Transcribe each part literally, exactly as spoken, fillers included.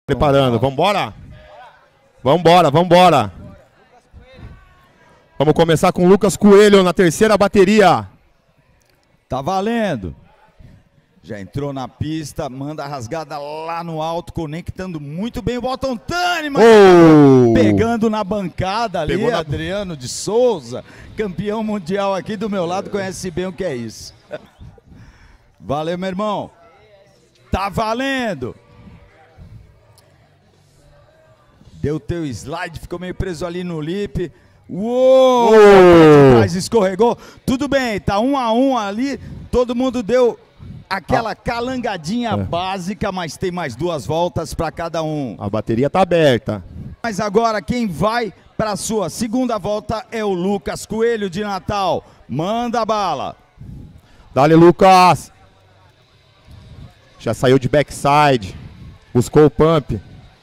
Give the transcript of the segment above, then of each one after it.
Preparando, vambora? Vambora, vambora. Vamos começar com o Lucas Coelho na terceira bateria. Tá valendo. Já entrou na pista, manda a rasgada lá no alto, conectando muito bem o Bottom Tani, mas Oh! pegando na bancada ali, Pegou na- Adriano de Souza, campeão mundial aqui do meu lado, conhece bem o que é isso. Valeu, meu irmão. Tá valendo. Deu teu slide, ficou meio preso ali no lip. Uou! Oh! Mas escorregou. Tudo bem, tá um a um ali. Todo mundo deu aquela calangadinha É. básica, mas tem mais duas voltas para cada um. A bateria tá aberta. Mas agora quem vai para a sua segunda volta é o Lucas Coelho de Natal. Manda bala. Dale, Lucas. Já saiu de backside. Buscou o pump.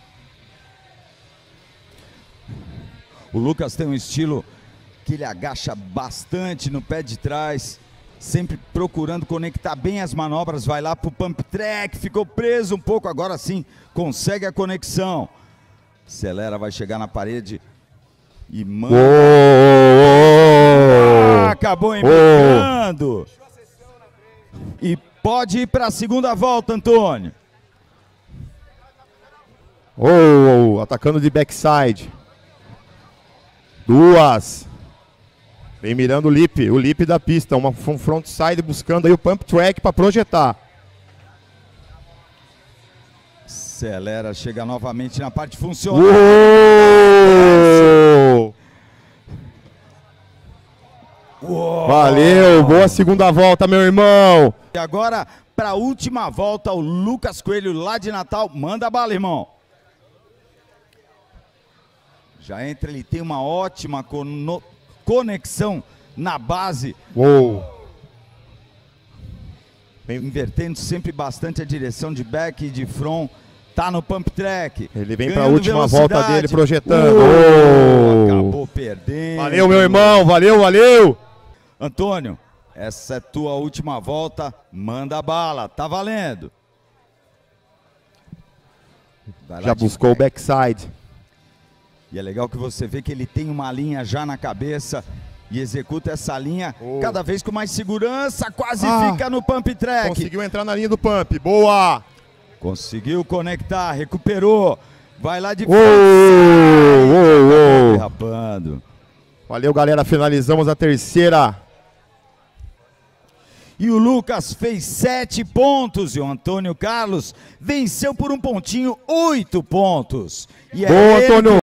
O Lucas tem um estilo que ele agacha bastante no pé de trás, sempre procurando conectar bem as manobras, vai lá pro pump track, ficou preso um pouco, agora sim consegue a conexão. Acelera, vai chegar na parede e manda. Oh! Ah, acabou embicando. E pode ir para a segunda volta, Antônio. Oh, atacando de backside. Duas. Vem mirando o lip, o lip da pista. Uma um frontside buscando aí o pump track para projetar. Acelera, chega novamente na parte funcional. Uou! Uou! Valeu, boa segunda volta, meu irmão. E agora, para a última volta, o Lucas Coelho lá de Natal. Manda bala, irmão. Já entra, ele tem uma ótima cono- conexão na base. Uou. Invertendo sempre bastante a direção de back e de front. Tá no pump track. Ele vem para a ganhando última velocidade. volta dele projetando. Uou, Uou. acabou perdendo. Valeu, meu irmão, valeu, valeu. Antônio, essa é tua última volta. Manda bala, tá valendo. Vai lá Já de buscou o back. backside. E é legal que você vê que ele tem uma linha já na cabeça e executa essa linha Oh. cada vez com mais segurança, quase Ah. fica no pump track. Conseguiu entrar na linha do pump, boa. Conseguiu conectar, recuperou. Vai lá de Uou, uou, uou. derrapando. Valeu, galera, finalizamos a terceira. E o Lucas fez sete pontos e o Antônio Carlos venceu por um pontinho, oito pontos. E é Boa, ele Antônio.